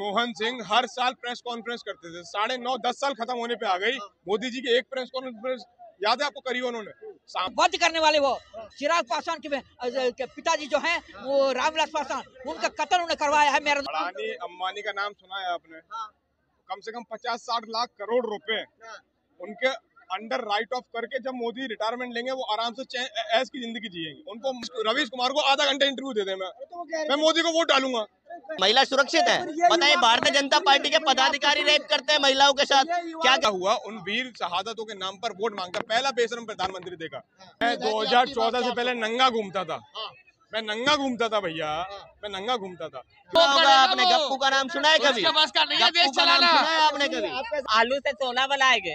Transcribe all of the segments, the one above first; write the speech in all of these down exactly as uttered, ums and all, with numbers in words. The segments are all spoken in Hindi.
मनमोहन सिंह हर साल प्रेस कॉन्फ्रेंस करते थे, साढ़े नौ दस साल खत्म होने पे आ गई, मोदी जी की एक प्रेस कॉन्फ्रेंस याद है आपको करी उन्होंने? बंद करने वाले वो चिराग पासवान के पिताजी जो हैं वो रामविलास पासवान, उनका कत्ल उन्होंने करवाया है। मेरा अडानी अंबानी का नाम सुना है आपने? कम से कम पचास साठ लाख करोड़ रुपए उनके अंडर राइट ऑफ करके जब मोदी रिटायरमेंट लेंगे वो आराम से ऐश की जिंदगी जिएंगे। उनको रवीश कुमार को आधा घंटा इंटरव्यू दे दे, मैं मैं मोदी को वोट डालूंगा। महिला सुरक्षित है? बताइए, भारतीय जनता पार्टी के पदाधिकारी रेप करते हैं महिलाओं के साथ, क्या क्या हुआ? उन वीर शहादतों के नाम पर वोट मांगता पहला बेशरम प्रधानमंत्री देखा। मैं दो हजार चौदह से पहले नंगा घूमता था, मैं नंगा घूमता था भैया, मैं नंगा घूमता था। आपने गप्पू का नाम सुना है कभी? गप्पू का नाम सुना है आपने कभी? आलू से सोना बनाएंगे,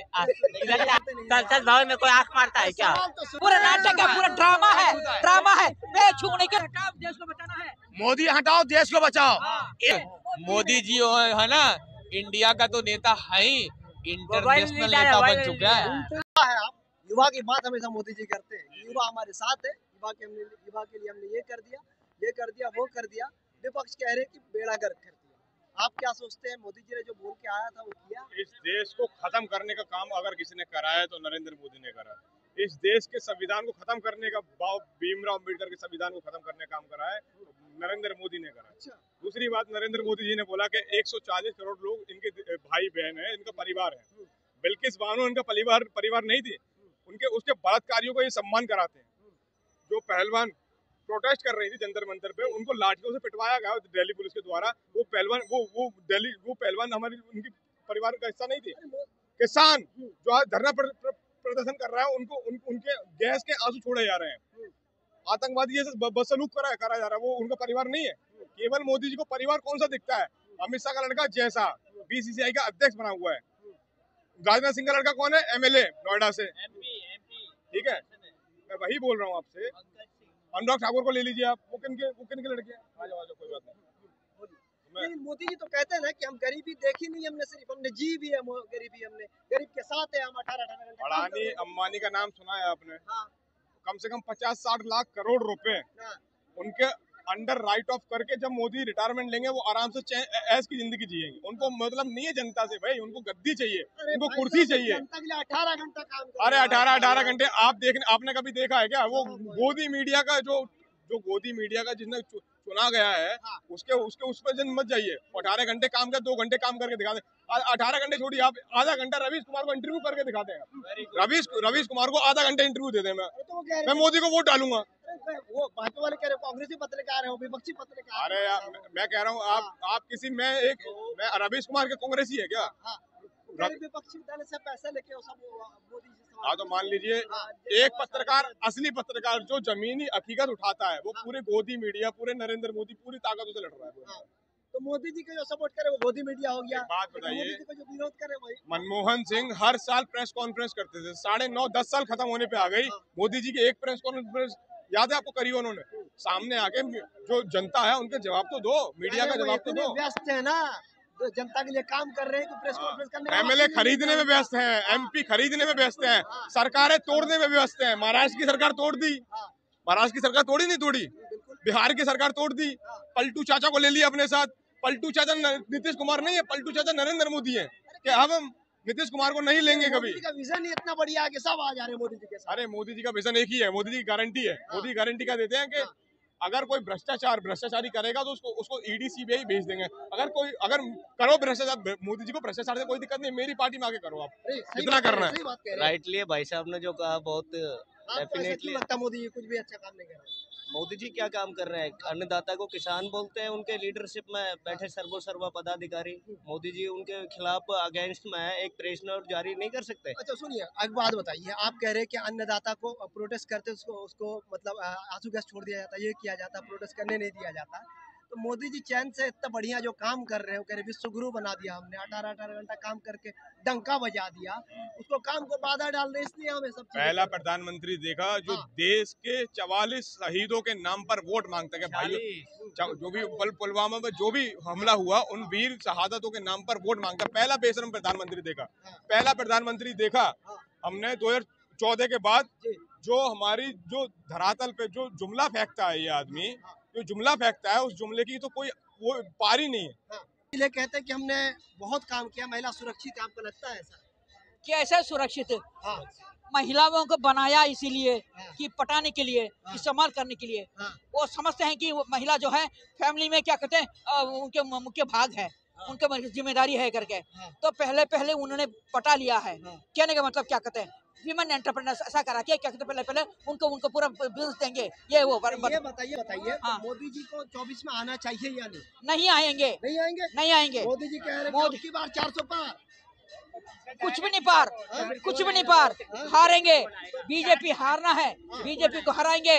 संसद भवन में कोई आंख मारता है क्या? पूरा नाटक है, पूरा ड्रामा है, ड्रामा है। मैं छूने के देश को बचाना है। मोदी हटाओ, देश को बचाओ। मोदी जी है ना, इंडिया का तो नेता है ही, इंटरनेशनल नेता बन चुका है। युवा की बात हमेशा मोदी जी करते हैं। युवा हमारे साथ है, युवा के हमने युवा के लिए हमने ये कर दिया, ये कर दिया, वो कर दिया। विपक्ष कह रहे कि बेड़ा गर्क कर दिया। आप क्या सोचते हैं? मोदी जी ने जो बोल के आया था वो किया? इस देश को खत्म करने का काम अगर किसी ने करा है तो नरेंद्र मोदी ने करा। इस देश के संविधान को खत्म करने का, भीमराव अम्बेडकर के संविधान को खत्म करने का काम करा है नरेंद्र मोदी ने करा। अच्छा। दूसरी बात, नरेंद्र मोदी जी ने बोला कि एक सौ चालीस करोड़ लोग इनके भाई बहन है, इनका परिवार है। बिल्किस बानो इनका परिवार परिवार नहीं थी, उनके उसके बलात्कारियों को ये सम्मान कराते हैं। जो पहलवान प्रोटेस्ट कर रही थी जंतर मंतर पे, उनको लाठियों से पिटवाया गया दिल्ली पुलिस के द्वारा। वो पहलवान वो वो दिल्ली वो पहलवान हमारी उनकी परिवार का हिस्सा नहीं थे। किसान जो आज धरना प्रदर्शन कर रहा है, उनको उन, उनके गैस के आंसू छोड़े जा रहे हैं। आतंकवादी जैसे बदसलूक करा करा जा रहा है, वो उनका परिवार नहीं है। केवल मोदी जी को परिवार कौन सा दिखता है? अमित शाह का लड़का जैसा बीसीसीआई का अध्यक्ष बना हुआ है। राजनाथ सिंह का लड़का कौन है? एमएलए नोएडा से, ठीक है। मैं वही बोल रहा हूँ आपसे। अनुराग ठाकुर को ले लीजिए आप, वो किन के वो किन के लड़के हैं? आ जाओ आ जाओ, कोई बात नहीं। लेकिन मोदी जी तो कहते हैं ना कि हम गरीबी देखी नहीं, हमने सिर्फ हमने जी भी है गरीबी, हमने गरीब के साथ है, हम अठारह अठारह घंटे। अडानी अंबानी का नाम सुना है आपने? कम से कम पचास साठ लाख करोड़ रुपए उनके अंडर राइट ऑफ करके जब मोदी रिटायरमेंट लेंगे वो आराम से ऐश की जिंदगी जिएंगे। उनको मतलब नहीं है जनता से भाई, उनको गद्दी चाहिए, उनको कुर्सी चाहिए। अठारह घंटा काम। अरे अठारह अठारह घंटे आप देखने आपने कभी देखा है क्या? वो गोदी मीडिया का जो जो गोदी मीडिया का जिसने चुना गया है, उसके उसके उस पर जन मत जाइए। अठारह घंटे काम कर, दो घंटे काम करके दिखा दे। अठारह घंटे छोड़िए, आप आधा घंटा रवीश कुमार को इंटरव्यू करके दिखाते हैं। रवीश रवीश कुमार को आधा घंटा इंटरव्यू दे दे, मैं मैं मोदी को वोट डालूंगा। वो भाजपा वाले कह रहे हो कांग्रेसी पत्रकार है, विपक्षी पत्रकार। अरे यार, मैं कह रहा हूँ आप आप किसी मैं एक मैं रवीश कुमार के कांग्रेसी है क्या? विपक्षी दल से पैसे लेके मोदी जी। हाँ तो मान लीजिए, एक पत्रकार, असली पत्रकार जो जमीनी हकीकत उठाता है, वो पूरे गोदी मीडिया, पूरे नरेंद्र मोदी पूरी ताकतों से लड़ रहा है। तो मोदी जी का जो सपोर्ट करे वो गोदी मीडिया हो गया। बात बताइए, मोदी जी का जो विरोध करे वही। मनमोहन सिंह हर साल प्रेस कॉन्फ्रेंस करते थे, साढ़े नौ दस साल खत्म होने पे आ गई, मोदी जी की एक प्रेस कॉन्फ्रेंस याद है आपको करी उन्होंने? सामने आके जो जनता है उनके जवाब तो दो, मीडिया का जवाब तो दो। व्यस्त है ना, तो जनता के लिए काम कर रहे हैं तो प्रेस कॉन्फ्रेंस करने में। एमएलए खरीदने में व्यस्त हैं, एमपी खरीदने में व्यस्त हैं, सरकारें तोड़ने में व्यस्त हैं। महाराष्ट्र की सरकार तोड़ दी, महाराष्ट्र की सरकार तोड़ी नहीं तोड़ी, बिहार की सरकार तोड़ दी। पलटू चाचा को ले लिया अपने साथ। पलटू चाचा नीतीश कुमार नहीं है, पलटू चाचा नरेंद्र मोदी है। कि अब हम नीतीश कुमार को नहीं लेंगे कभी। मोदी का विजन ही इतना बढ़िया है कि सब आ जा रहे हैं मोदी जी के साथ। अरे मोदी जी का विजन एक ही है, मोदी जी की गारंटी है। मोदी गारंटी क्या देते हैं कि अगर कोई भ्रष्टाचार भ्रष्टाचारी करेगा तो उसको उसको ईडी सीबीआई भेज देंगे। अगर कोई अगर करो भ्रष्टाचार, मोदी जी को भ्रष्टाचार से कोई दिक्कत नहीं, मेरी पार्टी में आके करो, आप इतना करना है। राइटली भाई साहब ने जो कहा, बहुत डेफिनेटली लगता मोदी जी कुछ भी अच्छा काम नहीं कर रहे। मोदी जी क्या काम कर रहे हैं? अन्नदाता को किसान बोलते हैं, उनके लीडरशिप में बैठे सर्वो सर्वा पदाधिकारी। मोदी जी उनके खिलाफ अगेंस्ट में एक प्रेस नोट जारी नहीं कर सकते? अच्छा सुनिए, एक बात बताइए, आप कह रहे हैं कि अन्नदाता को प्रोटेस्ट करते उसको उसको मतलब आंसू गैस छोड़ दिया जाता है, ये किया जाता है, प्रोटेस्ट करने नहीं दिया जाता। तो मोदी जी चैन से इतना बढ़िया जो काम कर रहे हैं, कह रहे विश्व गुरु बना दिया हमने, अठारह अठारह घंटा काम करके डंका बजा दिया, उसको काम को बाधा डाल रहे, इसलिए हमें सब पहला प्रधानमंत्री देखा जो हाँ। देश के चवालीस शहीदों के नाम पर वोट मांगता है। भाई जो भी पुलवामा में जो भी हमला हुआ, उन वीर शहादतों के नाम पर वोट मांगता। पहला बेशरम प्रधानमंत्री देखा, पहला प्रधानमंत्री देखा हमने दो हजार चौदह के बाद। जो हमारी जो धरातल पे जो जुमला फेंकता है ये आदमी, जो जुमला फेंकता है, उस जुमले की तो कोई वो पारी नहीं है। इसलिए कहते हैं कि हमने बहुत काम किया, महिला सुरक्षित है, आपको लगता है ऐसा? कैसे सुरक्षित? हाँ महिलाओं को बनाया इसीलिए हाँ। कि पटाने के लिए, हाँ। इस्तेमाल करने के लिए। हाँ। वो समझते हैं कि वो महिला जो है फैमिली में क्या कहते हैं अ, उनके म- मुख्य भाग है, हाँ। उनके जिम्मेदारी है करके। हाँ। तो पहले पहले उन्होंने पटा लिया है। हाँ। कहने का मतलब क्या कहते हैं, विमेन एंटरप्रेन्योर्स ऐसा करा के क्या कहते हैं, पहले पहले उनको उनको पूरा बिजनेस देंगे, ये वो बर, बर, ये बताइए बताइए हाँ। मोदी जी को चौबीस में आना चाहिए या नहीं? नहीं आएंगे, नहीं आएंगे? नहीं आएंगे। मोदी जी कह रहे हैं कि मोदी- अब की बार चार सौ पार। कुछ भी नहीं पार, कुछ भी नहीं पार, हारेंगे। बीजेपी हारना है, बीजेपी को हराएंगे,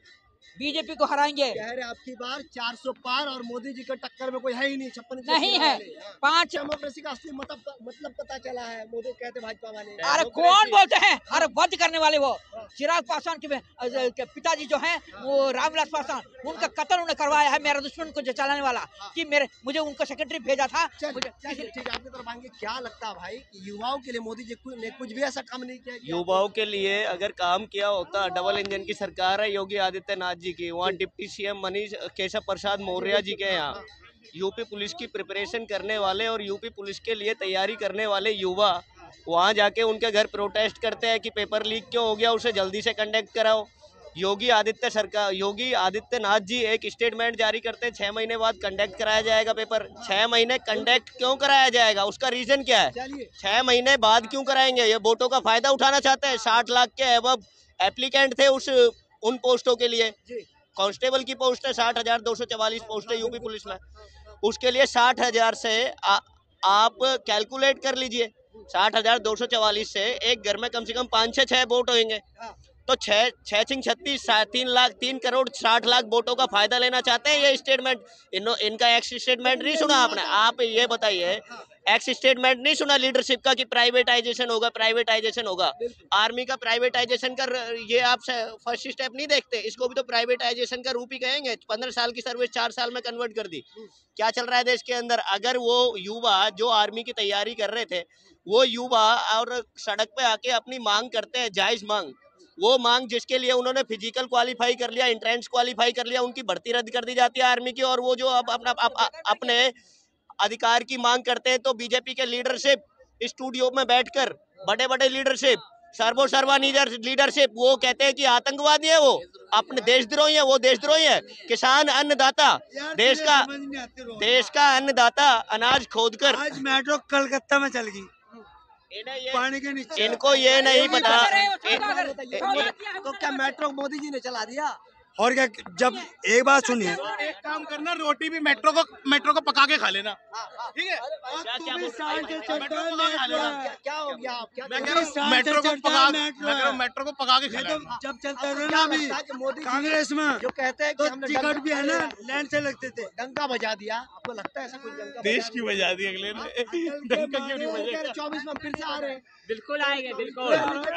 बीजेपी को हराएंगे। कह रहे आपकी बार चार सौ पार और मोदी जी के टक्कर में कोई है ही नहीं। छप्पन नहीं है। पांच डेमोक्रेसी का असली मतलब मतलब पता चला है, मोदी कहते भाजपा वाले। अरे कौन बोलते हैं, अरे वध करने वाले वो चिराग पासवान के, के पिताजी जो हैं वो रामविलास पासवान, उनका कत्ल उन्होंने करवाया है, मेरा दुश्मन को चलाने वाला कि मेरे मुझे उनको सेक्रेटरी भेजा था। मुझे- चलिए ठीक है, आपकी तरफ आएंगे। क्या लगता है भाई कि युवाओं के लिए मोदी जी कुछ- ने कुछ भी ऐसा काम नहीं किया? युवाओं के लिए अगर काम किया होता, डबल इंजन की सरकार है योगी आदित्यनाथ जी की, वहाँ डिप्टी सीएम मनीष केशव प्रसाद मौर्य जी के यहाँ यूपी पुलिस की प्रिपरेशन करने वाले और यूपी पुलिस के लिए तैयारी करने वाले युवा वहाँ जाके उनके घर प्रोटेस्ट करते हैं कि पेपर लीक क्यों हो गया, उसे जल्दी से कंडक्ट कराओ। योगी आदित्य सरकार योगी आदित्यनाथ जी एक स्टेटमेंट जारी करते हैं, छः महीने बाद कंडक्ट कराया जाएगा पेपर। छः महीने कंडक्ट क्यों कराया जाएगा, उसका रीज़न क्या है? चलिए छः महीने बाद क्यों कराएंगे? ये वोटों का फायदा उठाना चाहते हैं। साठ लाख के एबव एप्लीकेंट थे उस उन पोस्टों के लिए। कांस्टेबल की पोस्ट है साठ हजार दो सौ चवालीस पोस्ट है यूपी पुलिस में, उसके लिए साठ हजार से आ, आप कैलकुलेट कर लीजिए, साठ हजार दो सौ चवालीस से एक घर में कम से कम पाँच छः छः वोट होंगे, तो छः छः छिंग छत्तीस तीन लाख तीन करोड़ साठ लाख वोटों का फायदा लेना चाहते हैं। ये स्टेटमेंट इन, इनका एक्स स्टेटमेंट नहीं सुना आपने? आप ये बताइए, एक्स स्टेटमेंट नहीं सुना लीडरशिप का कि प्राइवेटाइजेशन होगा, प्राइवेटाइजेशन होगा। आर्मी का प्राइवेटाइजेशन कर, ये आप फर्स्ट स्टेप नहीं देखते, इसको भी तो प्राइवेटाइजेशन का रूप ही कहेंगे। पंद्रह साल की सर्विस चार साल में कन्वर्ट कर दी। क्या चल रहा है देश के अंदर? अगर वो युवा जो आर्मी की तैयारी कर रहे थे, वो युवा और सड़क पे आके अपनी मांग करते हैं, जायज़ मांग, वो मांग जिसके लिए उन्होंने फिजिकल क्वालिफाई कर लिया, एंट्रेंस क्वालिफाई कर लिया, उनकी भर्ती रद्द कर दी जाती है आर्मी की, और वो जो अब अपना अप, अप, अपने अधिकार की मांग करते हैं, तो बीजेपी के लीडरशिप स्टूडियो में बैठकर बड़े बड़े लीडरशिप सर्वो सर्वा लीडरशिप वो कहते हैं कि आतंकवादी है, वो अपने देशद्रोही है, वो देशद्रोही है। किसान अन्नदाता, देश का देश का अन्नदाता अनाज खोदकर आज मेट्रो कलकत्ता में चल गई इन्हें ये पानी के नीचे। इनको ये नहीं पता। तो क्या मेट्रो मोदी जी ने चला दिया? और क्या, जब एक बात सुनिए, एक काम करना, रोटी भी मेट्रो को मेट्रो को पका के खा लेना, ठीक है? तू भी सांझ से चलता मेट्रो है को पका मेट्रो। लेना। क्या- क्या हो गया आप? क्या मैं क्या- कह रहा हूँ सांझ मेट्रो को चलता पका है मैं मेट्रो कह रहा हूँ है। मेट्रो को पका के खा ये तो लेना। जब चलता आपको था क्या ना अभी लगता है कि मोदी जी कांग्रेस में, जो कहते हैं कि तो हमने टिकट भी है ना डंका- लाइन से लगते थे। डंका बजा दिया, आपको लगता है ऐसा कुछ डंका देश की बजा दी अगले ने, डंका क्यों नहीं बजेगा? चौबीस में फिर से आ रहे हैं। बिल्कुल आएंगे, बिल्कुल।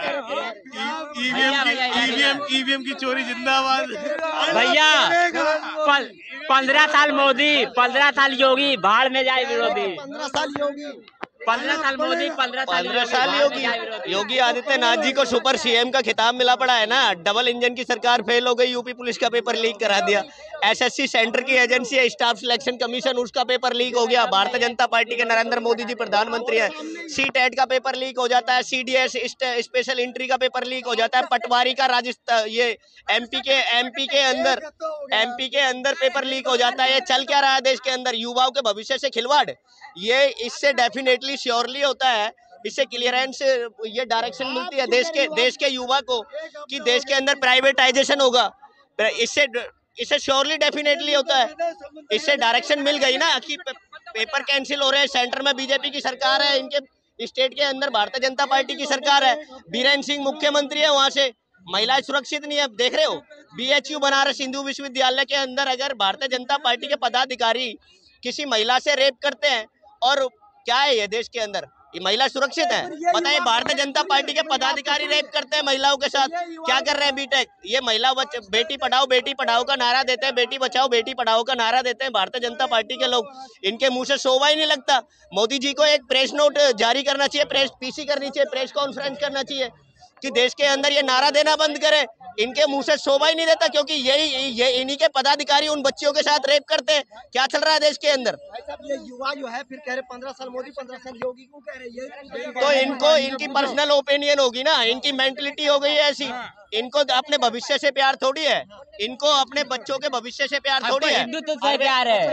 ईवीएम की ईवीएम ईवीएम की चोरी जिंदाबाद। भैया पल- पंद्रह साल मोदी, पंद्रह साल योगी, भाड़ में जाए विरोधी। पंद्रह साल योगी, पंद्रह साल मोदी, पंद्रह साल पंद्रह योगी, साल भाड़ में योगी जाए विरोधी। योगी आदित्यनाथ जी को सुपर सीएम का खिताब मिला पड़ा है ना। डबल इंजन की सरकार फेल हो गई, यूपी पुलिस का पेपर लीक करा दिया। एसएससी सेंटर की एजेंसी है, स्टाफ सिलेक्शन कमीशन, उसका पेपर लीक हो गया। भारतीय जनता पार्टी के नरेंद्र मोदी जी प्रधानमंत्री है, सी टेट का पेपर लीक हो जाता है, सीडीएस स्पेशल एंट्री का पेपर लीक हो जाता है, पटवारी का राजस्थान ये एमपी के एमपी के अंदर एमपी के अंदर पेपर लीक हो जाता है। ये चल क्या रहा है देश के अंदर? युवाओं के भविष्य से खिलवाड़। ये इससे डेफिनेटली श्योरली होता है, इससे क्लियरेंस, ये डायरेक्शन मिलती है देश के देश के युवा को कि देश के अंदर प्राइवेटाइजेशन होगा। इससे इससे श्योरली डेफिनेटली होता है, इससे डायरेक्शन मिल गई ना कि पे, पेपर कैंसिल हो रहे हैं। सेंटर में बीजेपी की सरकार है, इनके स्टेट के अंदर भारतीय जनता पार्टी की सरकार है, बीरेन सिंह मुख्यमंत्री है, वहाँ से महिलाएं सुरक्षित नहीं है। देख रहे हो बीएचयू बनारस हिंदू विश्वविद्यालय के अंदर अगर भारतीय जनता पार्टी के पदाधिकारी किसी महिला से रेप करते हैं, और क्या है ये देश के अंदर? ये महिला सुरक्षित है? बताइए, भारतीय जनता पार्टी के पदाधिकारी रेप करते हैं महिलाओं के साथ, क्या कर रहे हैं बीटेक? ये महिला बच बेटी पढ़ाओ बेटी पढ़ाओ का नारा देते हैं, बेटी बचाओ बेटी पढ़ाओ का नारा देते हैं भारतीय जनता पार्टी के लोग। इनके मुंह से शोभा ही नहीं लगता। मोदी जी को एक प्रेस नोट जारी करना चाहिए, प्रेस पीसी करनी चाहिए, प्रेस कॉन्फ्रेंस करना चाहिए कि देश के अंदर ये नारा देना बंद करे। इनके मुंह से शोभा ही नहीं देता, क्योंकि यही ये इन्हीं के पदाधिकारी उन बच्चियों के साथ रेप करते हैं। क्या चल रहा है देश के अंदर? भाई साहब, ये युवा जो है फिर कह रहे पंद्रह साल मोदी पंद्रह साल योगी क्यों कह रहे हैं? तो इनको इनकी पर्सनल ओपिनियन होगी ना, इनकी मेंटलिटी हो गई है ऐसी। इनको अपने भविष्य से प्यार थोड़ी है, इनको अपने बच्चों के भविष्य से प्यार थोड़ी है। हिंदुत्व से प्यार है।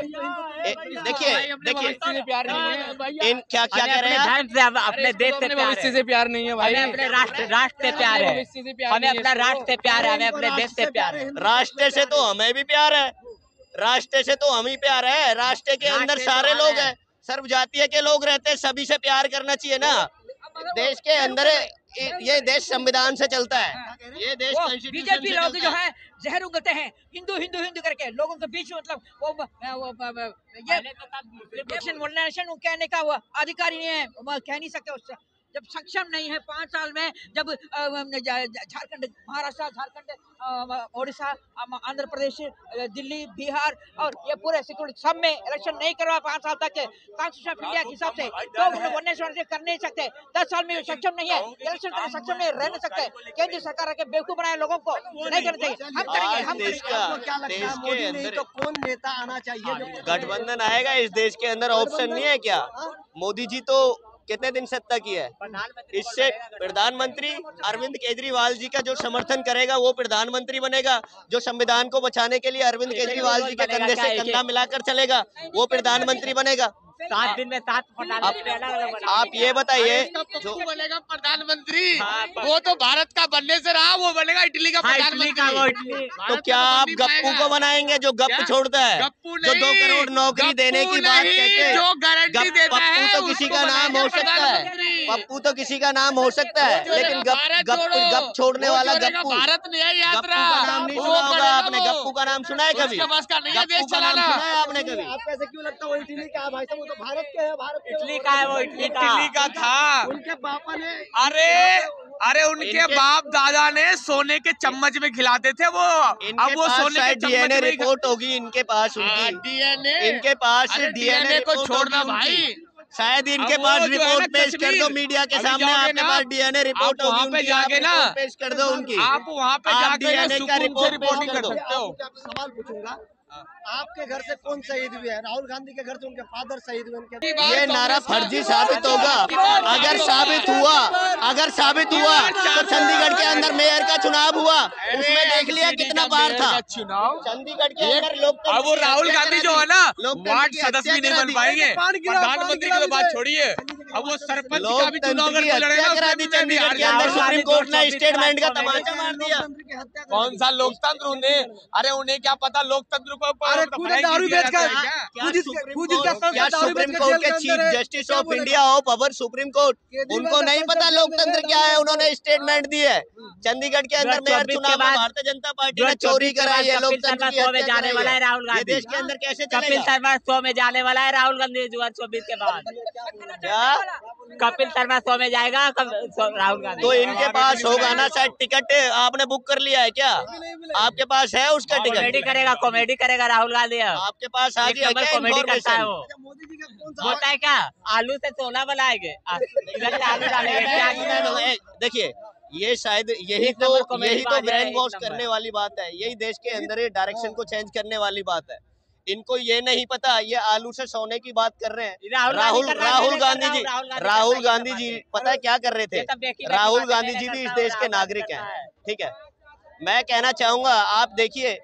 देखिए देखिए प्यार नहीं है इन क्या क्या कह रहे हैं आप? धर्म से, अपने देश से प्यार भविष्य है। से प्यार नहीं है भाई, हमें अपने राष्ट्र राष्ट्र से प्यार है। हमें अपना राष्ट्र से प्यार है, हमें अपने देश से प्यार है। राष्ट्र से तो हमें भी प्यार है, राष्ट्र से तो हम ही प्यार है। राष्ट्र के अंदर सारे लोग हैं, सर्व जातीय के लोग रहते हैं, सभी से प्यार करना चाहिए ना। देश के अंदर ये देश संविधान से चलता है, ये देश कॉन्स्टिट्यूशन बीजेपी से लोग चलता जो है। है जहर उगलते हैं हिंदू हिंदू हिंदू करके लोगों के बीच में, मतलब वो, वो, वो, वो ये नेशन नेशन कहने का वो अधिकारी नहीं है, वो कह नहीं सकते उससे। जब सक्षम नहीं है पाँच साल में, जब झारखंड, महाराष्ट्र, झारखंड, ओडिशा, आंध्र प्रदेश, दिल्ली, बिहार और ये पूरे सिक्योरिटी सब में इलेक्शन नहीं करवा पाँच साल तक कॉन्स्टिट्यूशन ऑफ इंडिया के हिसाब से, तो वनने से कर नहीं सकते। दस साल में सक्षम नहीं है, इलेक्शन करने सक्षम नहीं रह नहीं सकते। केंद्र सरकार के बेवकूफ बनाए लोगों को नहीं करना चाहिए। हम करेंगे, हम देश करेंगे। का आपको क्या लगता है देश मोदी के नहीं अंदर तो कौन नेता आना चाहिए जो गठबंधन आएगा इस देश के अंदर, ऑप्शन नहीं है क्या? मोदी जी तो कितने दिन सत्ता की है, इससे प्रधानमंत्री अरविंद केजरीवाल जी का जो समर्थन करेगा वो प्रधानमंत्री बनेगा। जो संविधान को बचाने के लिए अरविंद केजरीवाल जी के कंधे से कंधा मिलाकर चलेगा वो प्रधानमंत्री बनेगा। सात दिन में सात प्रधानमंत्री अलग अलग बना। आप ये बताइए, जो बनेगा प्रधानमंत्री वो तो भारत का बनने से रहा, वो बनेगा इटली का हाँ, इटली का वो इटली। तो क्या आप गप्पू को बनाएंगे जो गप छोड़ता है, गप्पू जो दो करोड़ नौकरी देने की बात कहते हैं? जो गारंटी देता है पप्पू तो किसी का नाम हो सकता है, पप्पू तो किसी का नाम हो सकता है, लेकिन गप गप गप छोड़ने वाला गप्पू, भारत न्याय गप्पू यात्रा का नाम नहीं सुना होगा आपने। गप्पू का नाम सुना है कभी? उसके पास का नहीं है देश गप्पू का नाम चलाना। सुना है आपने कभी? आपको ऐसे क्यों लगता है वो इटली का है? भाई साहब वो तो भारत के है, भारत के इटली का है वो, इटली का। इटली का था। उनके पापा ने अरे अरे उनके इनके- बाप दादा ने सोने के चम्मच में खिलाते थे वो, इनके अब वो पास सोने के शायद चम्मच डीएनए में रिपोर्ट होगी इनके पास, उनकी डीएनए इनके पास अरे डीएनए डीएनए को रिपोर्ट छोड़ना होगी उनकी। भाई, शायद इनके अब वो पास जो है ना रिपोर्ट पेश कर दो कश्मीर, मीडिया के अभी सामने, जाओगे आपके ना, पास डीएनए रिपोर्ट आप होगी वहाँ पे उनकी, आप जाके ना, रिपोर्ट पेश कर दो उनकी। आप वहाँ पे आप जाके ना डीएनए का सुकून से रिपोर्ट रिपोर्टिंग पेश कर कर दो। सकते हो। आपको सवाल पूछूंगा, आपके घर से कौन शहीद हुए हैं? राहुल गांधी के घर से उनके फादर शहीद हुए, उनके ये नारा फर्जी साबित होगा। अगर साबित हुआ अगर साबित हुआ तो चंडीगढ़ के अंदर मेयर का चुनाव हुआ, उसमें देख लिया कितना बार था चुनाव। चंडीगढ़ के अंदर लोग। अब वो राहुल गांधी जो है ना लोकतंत्र वार्ड की सदस्य भी हत्या नहीं करा बन दी। पाएंगे, प्रधानमंत्री की तो बात छोड़िए, अब वो सरपंच का भी चुनाव अगर कोई लड़ेगा करा दी उसमें भी चंडीगढ़ हार के अंदर। जाएगा। सुप्रीम कोर्ट ने स्टेटमेंट का तमाचा मार दिया। कौन सा लोकतंत्र उन्हें, अरे उन्हें क्या पता लोकतंत्र को अरे खुद दारू बेच कर खुद इस- खुद इसका क्या दारू बेच सुप्रीम कर कोर्ट जेल के के चीफ अंदर है। जस्टिस क्या ऑफ बोलेगा? India of our supreme court, Kejriwal उनको नहीं का पता संसद लोकतंत्र में क्या है? है। उन्होंने स्टेटमेंट दी है। चंडीगढ़ के अंदर मेयर चौबीस के चुनाव में बाद- भारतीय जनता पार्टी जो ने चोरी चौबीस के कराई बाद है, कपिल लोकतंत्र शर्मा की शो में हत्या जाने कराई वाला है है। राहुल ये गांधी। देश के अंदर कैसे कपिल चलेगा? शर्मा शो में जाने वाला है राहुल गांधी दो हजार चौबीस के बाद। क्या? कपिल शर्मा शो में जाएगा कब- सो- राहुल गांधी। तो इनके पास होगा ना शायद टिकट, आपने बुक कर लिया है क्या? आपके पास है उसका कॉमेडी टिकट? करेगा, कॉमेडी करेगा राहुल गांधी। आपके पास आ एक गया नंबर क्या कॉमेडी करता है इन्फॉर्मेशन? वो। मोदी जी का कौन सा बोलता है क्या आलू से सोना बनाएंगे, आ, इधर से आलू डालेंगे प्याज में। ए, देखिए ये शायद यही एक तो नंबर कॉमेडी यही तो बाज है, ब्रेन एक वॉश नंबर। करने वाली बात है, यही देश के अंदर ये डायरेक्शन को चेंज करने वाली बात है। इनको ये नहीं पता, ये आलू से सोने की बात कर रहे हैं। राहुल राहुल गांधी कर रहा है, राहुल मैं कर गांधी रहा हूँ, जी राहुल गांधी राहुल करता है, गांधी ये जी बात है। पता है क्या कर रहे थे? ये सब बेकी बेकी राहुल बातें गांधी मैं जी भी इस करता देश हूँ, के राहुल नागरिक गांधी हैं, करता है। ठीक है। मैं कहना चाहूंगा, आप देखिए,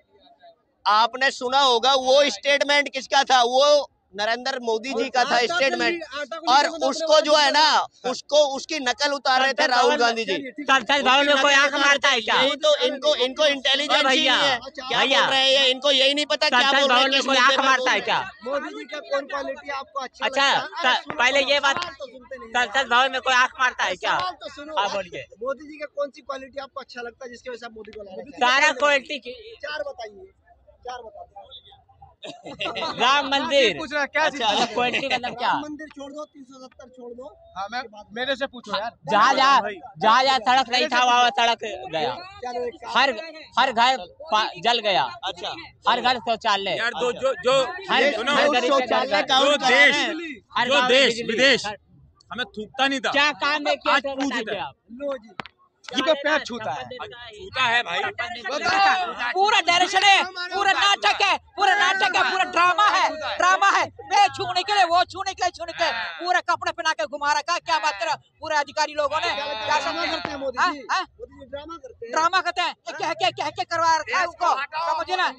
आपने सुना होगा वो स्टेटमेंट किसका था? वो नरेंद्र मोदी जी का था स्टेटमेंट, और उसको जो है ना उसको उसकी नकल उतार रहे थे राहुल गांधी जी। संसद भवन में कोई आंख मारता है क्या? यही तो इनको इनको इंटेलिजेंस ही भैया, नहीं है। क्या भैया। बोल रहे हैं ये? इनको यही नहीं पता क्या संसद बोल रहे भवन हैं, में किस कोई मुद्दे आंख पे मारता बोल है रहे क्या? हैं। मोदी जी का कौन क्वालिटी आपको अच्छा अच्छा लगता है? स- पहले ये बात, सवाल तो सुनते नहीं। संसद भवन में कोई आंख मारता है क्या? सवाल तो सुनो। हाँ, बोलिए। मोदी जी का कौन सी क्वालिटी आपको अच्छा लगता है जिसकी वजह से आप मोदी को लाना चाहते हैं? सारा क्वालिटी की चार बताइए, चार बताइए। राम मंदिर पूछ रहा है क्या चीज? अच्छा क्वालिटी मतलब क्या? राम मंदिर छोड़ दो, तीन सौ सत्तर छोड़ दो। हाँ, मैं मेरे से पूछो यार। जहाँ जहाँ जहाँ जहाँ सड़क नहीं था वहाँ सड़क गया, चलो एक काम- हर हर घर पा- जल गया, अच्छा, हर घर शौचालय, यार दो जो जो हर ये हर जो गरीब के घर शौचालय घर। काउंट जो करा देश रहे हैं। हर जो गाँव में देश बिजली। विदेश हर- हमें थूकता नहीं था, क्या काम है क्या आज पूछ बताइए रहे हैं। आप? लो जी, जी को पैर छूता है। छूता है भाई, पूरा डायरेक्शन है, पूरा नाटक है, पूरा नाटक है, पूरा ड्रामा है, ड्रामा है। मैं छूने के लिए, वो छूने के लिए, छूने के लिए पूरा कपड़े पहना के घुमा रखा। क्या बात कर पूरे अधिकारी लोगों ने क्या करते हैं मोदी जी? मोदी जी ड्रामा करते हैं। ड्रामा करते हैं, कह के कह के करवा रखा है उसको, समझे ना।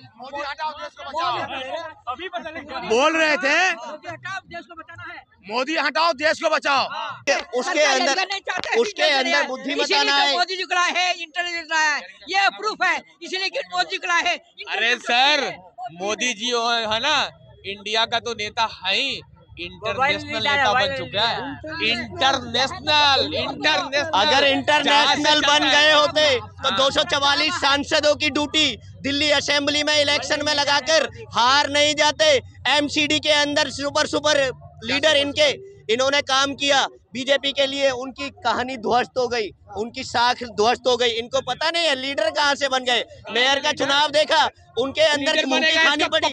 बोल रहे थे देश को बचाना है, मोदी हटाओ देश को बचाओ। उसके अंदर उसके अंदर बुद्धिमत्ता ना है। मोदी जी को लाए है, इंटेलिजेंस लाया है, ये प्रूफ है, इसीलिए कि मोदी जी को लाए है। अरे सर, मोदी जी है ना, इंडिया का तो नेता है ही, इंटरनेशनल नेता बन चुका है। इंटरनेशनल इंटरनेशनल अगर इंटरनेशनल बन गए होते तो दो सौ चवालीस सांसदों की ड्यूटी दिल्ली असेंबली में इलेक्शन में लगाकर हार नहीं जाते। एमसीडी के अंदर सुपर सुपर लीडर इनके इन्होंने काम किया बीजेपी के लिए, उनकी कहानी ध्वस्त हो गई, उनकी साख ध्वस्त हो गई। इनको पता नहीं है लीडर कहाँ से बन गए। मेयर का चुनाव देखा, उनके अंदर की मुंह की खानी पड़ी।